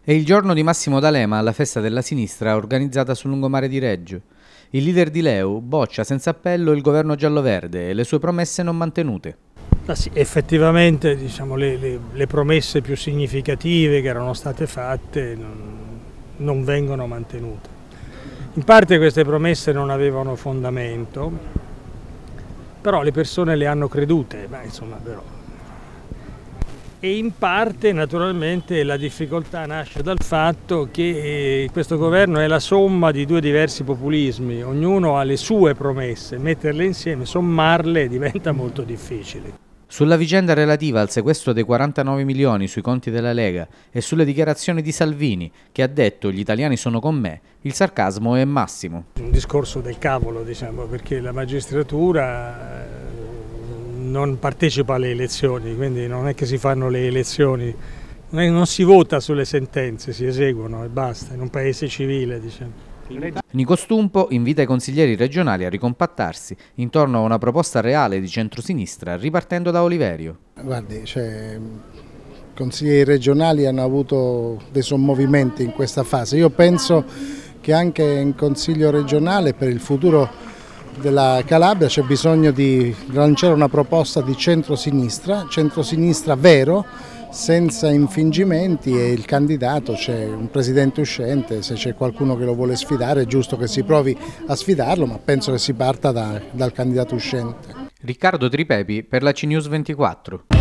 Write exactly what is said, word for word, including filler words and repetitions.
È il giorno di Massimo D'Alema alla festa della sinistra organizzata sul lungomare di Reggio. Il leader di L E U boccia senza appello il governo giallo-verde e le sue promesse non mantenute. Ah sì, effettivamente diciamo, le, le, le promesse più significative che erano state fatte non, non vengono mantenute. In parte queste promesse non avevano fondamento, però le persone le hanno credute, ma insomma però. E in parte naturalmente la difficoltà nasce dal fatto che questo governo è la somma di due diversi populismi, ognuno ha le sue promesse, metterle insieme, sommarle diventa molto difficile. Sulla vicenda relativa al sequestro dei quarantanove milioni sui conti della Lega e sulle dichiarazioni di Salvini, che ha detto "gli italiani sono con me", il sarcasmo è massimo. Un discorso del cavolo, diciamo, perché la magistratura non partecipa alle elezioni, quindi non è che si fanno le elezioni, non, è, non si vota sulle sentenze, si eseguono e basta, in un paese civile, diciamo. Nico Stumpo invita i consiglieri regionali a ricompattarsi intorno a una proposta reale di centrosinistra, ripartendo da Oliverio. Guardi, cioè, i consiglieri regionali hanno avuto dei sommovimenti in questa fase. Io penso che anche in consiglio regionale per il futuro della Calabria c'è bisogno di lanciare una proposta di centrosinistra, centrosinistra vero, senza infingimenti, e il candidato, c'è un presidente uscente, se c'è qualcuno che lo vuole sfidare è giusto che si provi a sfidarlo, ma penso che si parta da, dal candidato uscente. Riccardo Tripepi per la C News ventiquattro.